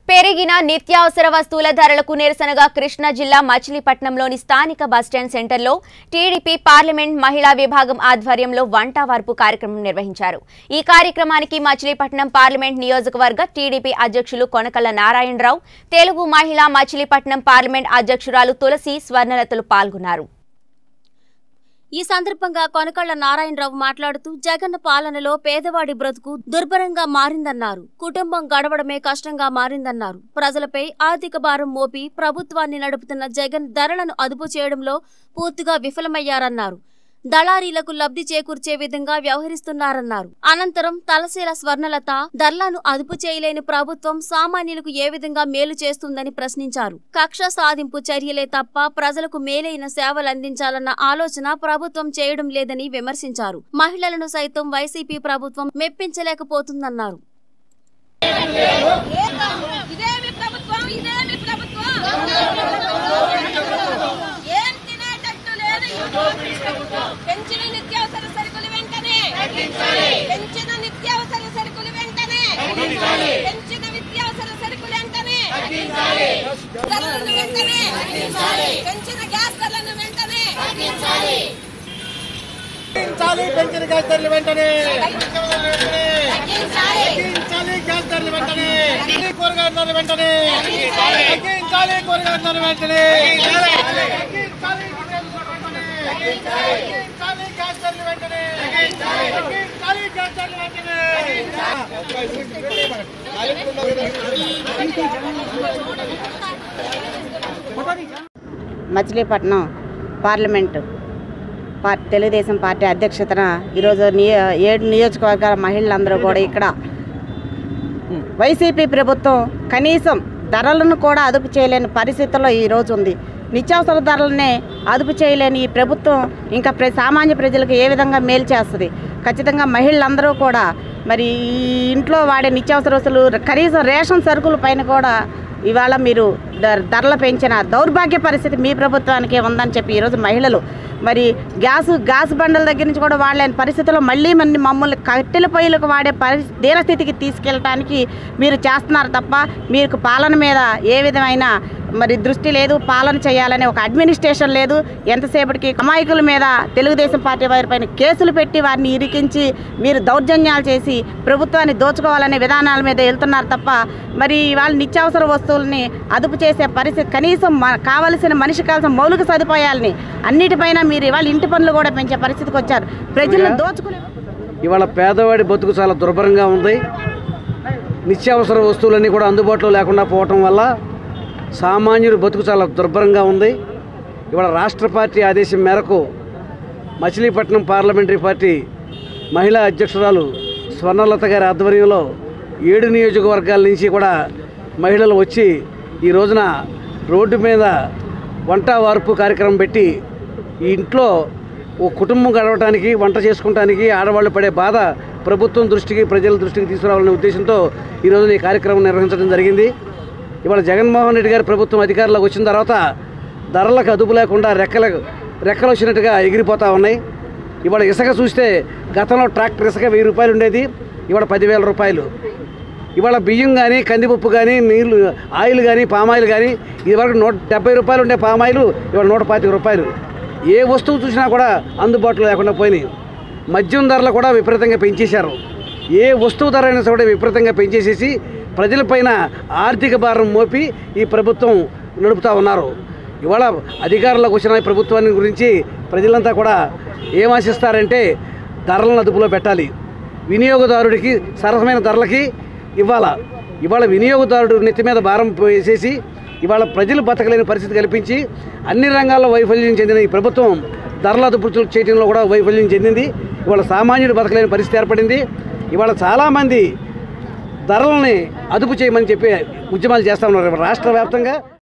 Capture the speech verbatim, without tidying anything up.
పెరిగిన నిత్యావసర వస్తువుల ధరలకు నిరసనగా కృష్ణా జిల్లా మచిలీపట్నంలోని స్థానిక బస్టాండ్ సెంటర్లో టీడీపీ పార్లమెంట్ మహిళా విభాగం ఆధ్వర్యంలో వంట వార్పు కార్యక్రమం నిర్వహించారు। ఈ కార్యక్రమానికి మచిలీపట్నం పార్లమెంట్ నియోజకవర్గ టీడీపీ అధ్యక్షులు కొనకళ్ళ నారాయణరావు, తెలుగు మహిళా మచిలీపట్నం పార్లమెంట్ అధ్యక్షురాలు తులసి స్వర్ణలతలు పాల్గొన్నారు। ఈ సందర్భంగా కొనకళ్ళ నారాయణరావు మాట్లాడుతూ జగన్ పాలనలో పేదవాడి బ్రతుకు దుర్భరంగా మారిందన్నారు। కుటుంబం గడవడమే కష్టంగా మారిందన్నారు। ప్రజలపై ఆర్థిక భారం మోపి ప్రభుత్వాన్ని నడుపుతున్న జగన్ ధరలను అదుపు చేయడంలో పూర్తిగా విఫలమయ్యారన్నారు। దళారీలకు లబ్ధి చేకూర్చే విధంగా వ్యవహరిస్తున్నారన్నారు। అనంతరం తలసేల స్వర్ణలత ధరలను అదుపు చేయలేని ప్రభుత్వం సామాన్యులకు ఏ విధంగా మేలు చేస్తుందని ప్రశ్నించారు। కక్ష సాధింపు చర్యలే తప్ప ప్రజలకు మేలైన సేవలు అందించాలన్న ఆలోచన ప్రభుత్వం చేయడం లేదని విమర్శించారు। మహిళలను సైతం వైసీపీ ప్రభుత్వం మెప్పించలేకపోతుందన్నారు। పెంచిన నిత్యావసర సరుకులు వెంటనే పెంచిన నిత్యావసర సరుకులు వెంటనే పెంచిన నిత్యావసర సరుకులు వెంటనే ధరలను వెంటనే పెంచిన గ్యాస్ ధరలను వెంటనే పెంచిన గ్యాస్ ధరలు వెంటనే గ్యాస్ ధరలు వెంటనే కూరగాయల ధరలు వెంటనే తగ్గించాలి కూరగాయల ధరలు వెంటనే మచిలీపట్నం పార్లమెంటు తెలుగుదేశం పార్టీ అధ్యక్షతన ఈరోజు ఏడు నియోజకవర్గాల మహిళలందరూ కూడా ఇక్కడ వైసీపీ ప్రభుత్వం కనీసం ధరలను కూడా అదుపు చేయలేని పరిస్థితుల్లో ఈరోజు ఉంది। నిత్యావసర ధరలనే అదుపు చేయలేని ఈ ప్రభుత్వం ఇంకా ప్ర సామాన్య ప్రజలకు ఏ విధంగా మేలు చేస్తుంది? ఖచ్చితంగా మహిళలందరూ కూడా మరి ఈ ఇంట్లో వాడే నిత్యావసర వస్తువులు కనీసం రేషన్ సరుకుల పైన కూడా ఇవాళ మీరు ధరలు పెంచిన దౌర్భాగ్య పరిస్థితి మీ ప్రభుత్వానికే ఉందని చెప్పి ఈరోజు మహిళలు మరి గ్యాస్ గ్యాస్ బండల దగ్గర నుంచి కూడా వాడలేని పరిస్థితుల్లో మళ్ళీ మన మమ్మల్ని కట్టెల పొయ్యిలకు వాడే పరిస్థితి దీనస్థితికి తీసుకెళ్ళటానికి మీరు చేస్తున్నారు తప్ప మీకు పాలన మీద ఏ విధమైన మరి దృష్టి లేదు, పాలన చేయాలనే ఒక అడ్మినిస్ట్రేషన్ లేదు। ఎంతసేపటికి అమాయకుల మీద తెలుగుదేశం పార్టీ వారిపైన కేసులు పెట్టి వారిని ఇరికించి మీరు దౌర్జన్యాలు చేసి ప్రభుత్వాన్ని దోచుకోవాలనే విధానాల మీద వెళ్తున్నారు తప్ప మరి వాళ్ళ నిత్యావసర వస్తువుల్ని అదుపు చేసే పరిస్థితి కనీసం కావలసిన మనిషి కావాల్సిన మౌలిక సదుపాయాలని అన్నిటిపైన మీరు ఇవాళ ఇంటి పనులు కూడా పెంచే పరిస్థితికి వచ్చారు। ప్రజలను దోచుకునే ఇవాళ పేదవాడి బతుకు చాలా దుర్భరంగా ఉంది। నిత్యావసర వస్తువులన్నీ కూడా అందుబాటులో లేకుండా పోవటం వల్ల సామాన్యుడు బతుకు చాలా దుర్భరంగా ఉంది। ఇవాళ రాష్ట్ర పార్టీ ఆదేశం మేరకు మచిలీపట్నం పార్లమెంటరీ పార్టీ మహిళా అధ్యక్షురాలు స్వర్ణలత గారి ఆధ్వర్యంలో ఏడు నియోజకవర్గాల నుంచి కూడా మహిళలు వచ్చి ఈ రోజున రోడ్డు మీద వంట వార్పు కార్యక్రమం పెట్టి ఈ ఇంట్లో ఓ కుటుంబం గడవటానికి వంట చేసుకోవడానికి ఆడవాళ్ళు పడే బాధ ప్రభుత్వం దృష్టికి ప్రజల దృష్టికి తీసుకురావాలనే ఉద్దేశంతో ఈరోజు ఈ కార్యక్రమం నిర్వహించడం జరిగింది। ఇవాళ జగన్మోహన్ రెడ్డి గారి ప్రభుత్వం అధికారంలోకి వచ్చిన తర్వాత ధరలకు అదుపు లేకుండా రెక్కలకు రెక్కలు వచ్చినట్టుగా ఎగిరిపోతూ ఉన్నాయి। ఇవాళ ఇసుక చూస్తే గతంలో ట్రాక్టర్ ఇసుక వెయ్యి రూపాయలు ఉండేది, ఇవాళ పదివేల రూపాయలు। ఇవాళ బియ్యం కానీ కందిపప్పు కానీ నీళ్ళు ఆయిల్ కానీ పామాయిల్ కానీ ఇదివరకు నూట డెబ్బై రూపాయలు ఉండే పామాయిల్ ఇవాళ నూట పాతిక రూపాయలు। ఏ వస్తువు చూసినా కూడా అందుబాటులో లేకుండా పోయినాయి। మద్యం ధరలు కూడా విపరీతంగా పెంచేశారు। ఏ వస్తువు ధర అయినా కూడా విపరీతంగా పెంచేసేసి ప్రజలపైన ఆర్థిక భారం మోపి ఈ ప్రభుత్వం నడుపుతూ ఉన్నారు। ఇవాళ అధికారంలోకి వచ్చిన ప్రభుత్వాన్ని గురించి ప్రజలంతా కూడా ఏం ఆశిస్తారంటే ధరలను అదుపులో పెట్టాలి, వినియోగదారుడికి సరసమైన ధరలకి ఇవ్వాలా। ఇవాళ వినియోగదారుడు నెత్తి మీద భారం వేసేసి ఇవాళ ప్రజలు బతకలేని పరిస్థితి కల్పించి అన్ని రంగాల్లో వైఫల్యం చెందిన ఈ ప్రభుత్వం ధరల అదుపు చేయడంలో కూడా వైఫల్యం చెందింది। ఇవాళ సామాన్యుడు బతకలేని పరిస్థితి ఏర్పడింది। ఇవాళ చాలామంది ధరలని అదుపు చేయమని చెప్పి ఉద్యమాలు చేస్తూ ఉన్నారు రాష్ట్ర వ్యాప్తంగా।